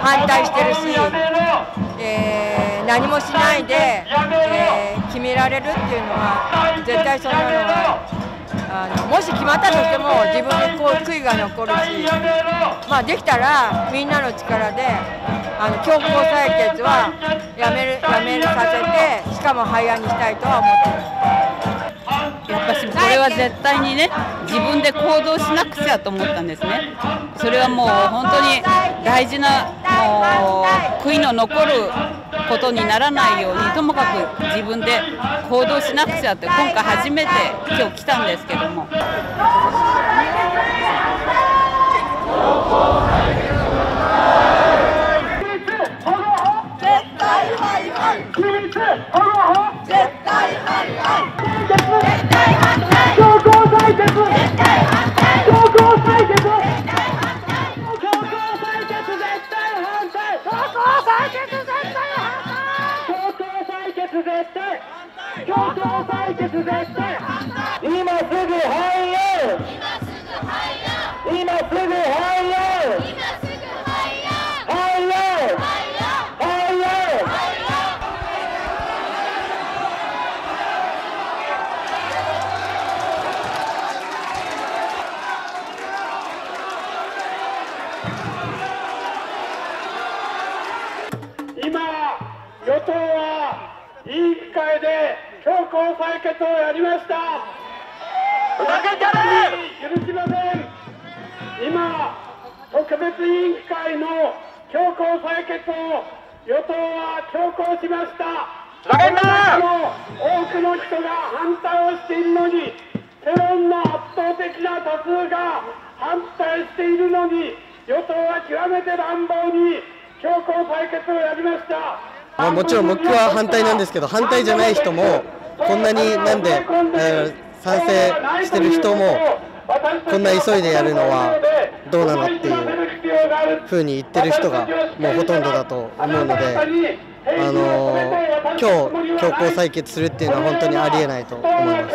反対してるし、何もしないで、決められるっていうのは絶対そんなのはもし決まったとしても自分にこう悔いが残るし、できたらみんなの力で強行採決はやめさせて、しかも廃案にしたいとは思ってます。 やっぱしこれは絶対にね、自分で行動しなくちゃと思ったんですね。それはもう本当に大事な、悔いの残ることにならないように、ともかく自分で行動しなくちゃって、今回初めて今日来たんですけども。 今、与党は委員会で強行採決をやりました。ふざけんじゃねえ！許しません。今、特別委員会の強行採決を与党は強行しました。ふざけんな！多くの人が反対をしているのに、世論の圧倒的な多数が反対しているのに、与党は極めて乱暴に強行採決をやりました。 もちろん僕は反対なんですけど、反対じゃない人もこんなになんで、賛成してる人もこんな急いでやるのはどうなのっていうふうに言ってる人がもうほとんどだと思うので、今日強行採決するっていうのは本当にありえないと思います。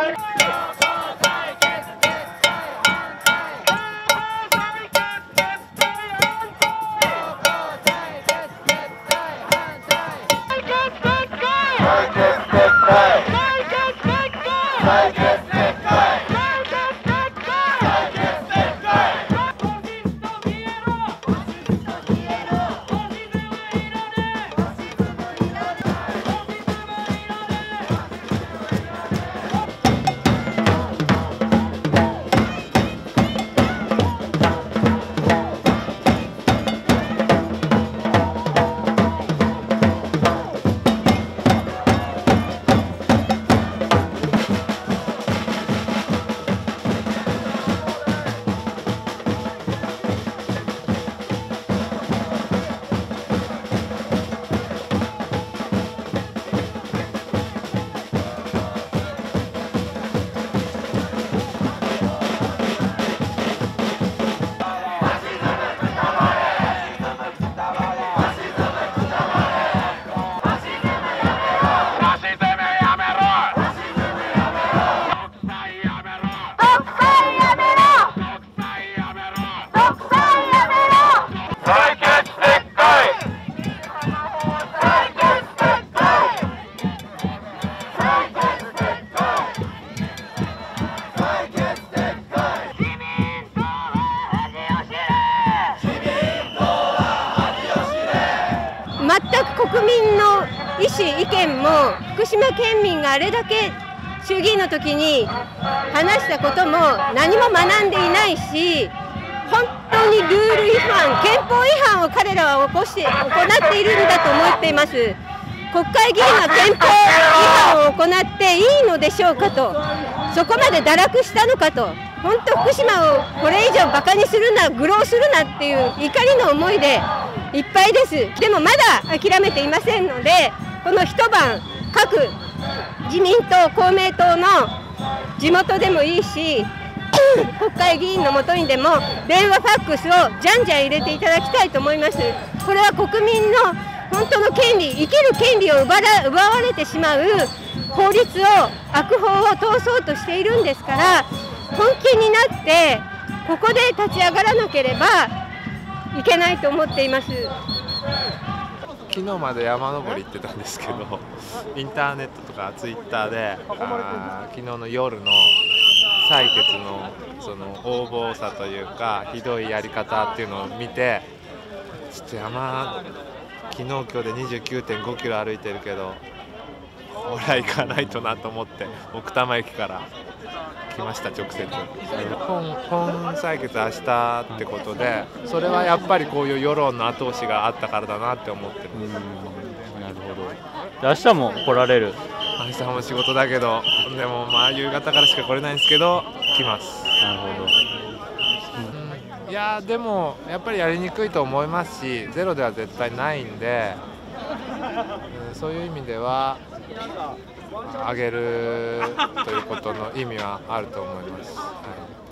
全く国民の意思、意見も福島県民があれだけ衆議院の時に話したことも何も学んでいないし、本当にルール違反、憲法違反を彼らは行っているんだと思っています。国会議員が憲法違反を行っていいのでしょうかと、そこまで堕落したのかと、本当福島をこれ以上バカにするな、愚弄するなっていう怒りの思いでいっぱいです。でもまだ諦めていませんので、この一晩各自民党、公明党の地元でもいいし、国会議員のもとにでも電話ファックスをじゃんじゃん入れていただきたいと思います。これは国民の本当の権利、生きる権利を奪われてしまう法律を、悪法を通そうとしているんですから、本気になってここで立ち上がらなければいけないと思っています。 昨日まで山登り行ってたんですけど、インターネットとかツイッターで昨日の夜の採決のその横暴さというかひどいやり方っていうのを見て、ちょっと山昨日今日で 29.5 キロ歩いてるけどこれは行かないとなと思って奥多摩駅から来ました。直接本採決明日ってことで、それはやっぱりこういう世論の後押しがあったからだなって思ってる。 なるほど。明日も来られる？ 明日も仕事だけど、でもまあ夕方からしか来れないんですけど来ます。 なるほど。 いやでもやっぱりやりにくいと思いますし、ゼロでは絶対ないんで、そういう意味では上げるということの意味はあると思います。はい。